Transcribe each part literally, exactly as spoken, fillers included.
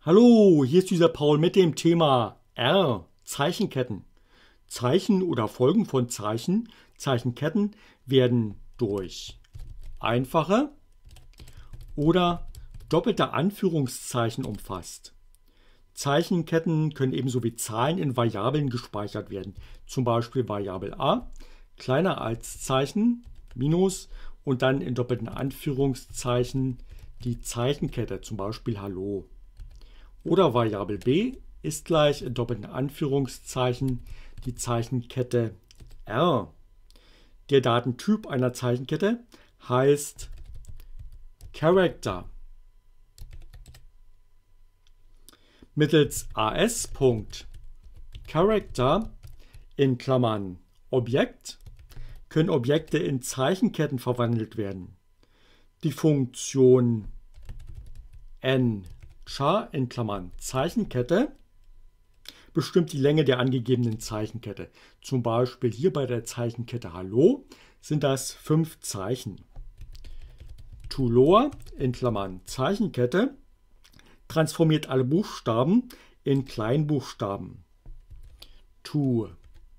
Hallo, hier ist dieser Paul mit dem Thema R, Zeichenketten. Zeichen oder Folgen von Zeichen, Zeichenketten werden durch einfache oder doppelte Anführungszeichen umfasst. Zeichenketten können ebenso wie Zahlen in Variablen gespeichert werden, zum Beispiel Variable a, kleiner als Zeichen, Minus und dann in doppelten Anführungszeichen die Zeichenkette, zum Beispiel Hallo. Oder Variable b ist gleich in doppelten Anführungszeichen die Zeichenkette R. Der Datentyp einer Zeichenkette heißt Character. Mittels as.Character in Klammern Objekt können Objekte in Zeichenketten verwandelt werden. Die Funktion nchar in Klammern Zeichenkette bestimmt die Länge der angegebenen Zeichenkette. Zum Beispiel hier bei der Zeichenkette Hallo sind das fünf Zeichen. toLower in Klammern Zeichenkette transformiert alle Buchstaben in Kleinbuchstaben. toUpper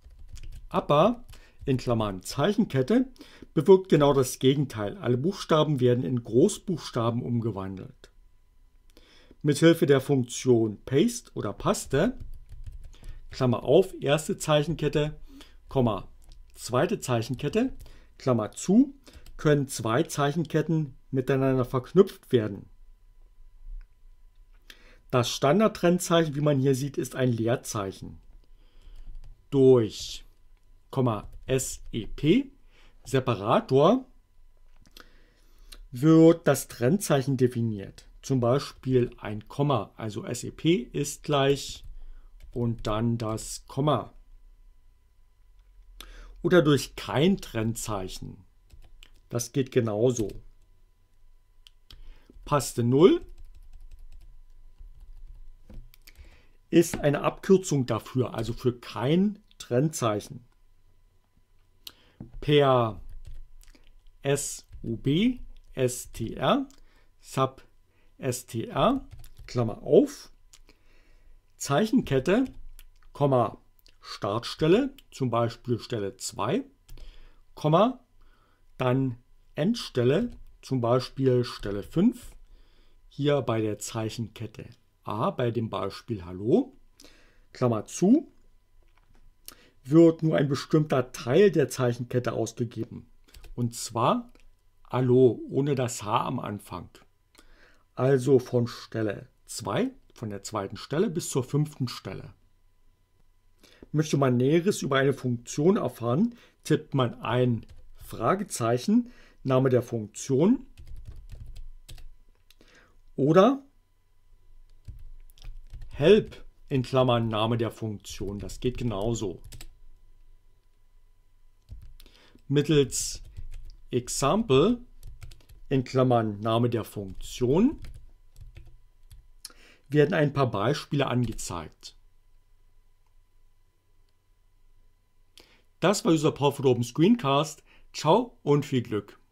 in Klammern Zeichenkette bewirkt genau das Gegenteil. Alle Buchstaben werden in Großbuchstaben umgewandelt. Mithilfe der Funktion Paste oder Paste, Klammer auf, erste Zeichenkette, Komma, zweite Zeichenkette, Klammer zu, können zwei Zeichenketten miteinander verknüpft werden. Das Standardtrennzeichen, wie man hier sieht, ist ein Leerzeichen. Durch Komma, sep, Separator, wird das Trennzeichen definiert. Zum Beispiel ein Komma, also sep ist gleich und dann das Komma. Oder durch kein Trennzeichen. Das geht genauso. Paste null ist eine Abkürzung dafür, also für kein Trennzeichen. Per sub, str, sub str, Klammer auf, Zeichenkette, Komma, Startstelle, zum Beispiel Stelle zwei, Komma, dann Endstelle, zum Beispiel Stelle fünf, hier bei der Zeichenkette a, bei dem Beispiel Hallo, Klammer zu, wird nur ein bestimmter Teil der Zeichenkette ausgegeben, und zwar Hallo, ohne das H am Anfang. Also von Stelle zwei, von der zweiten Stelle bis zur fünften Stelle. Möchte man Näheres über eine Funktion erfahren, tippt man ein Fragezeichen, Name der Funktion oder help in Klammern Name der Funktion. Das geht genauso. Mittels Example in Klammern Name der Funktion werden ein paar Beispiele angezeigt. Das war unser Paul von Open Screencast. Ciao und viel Glück!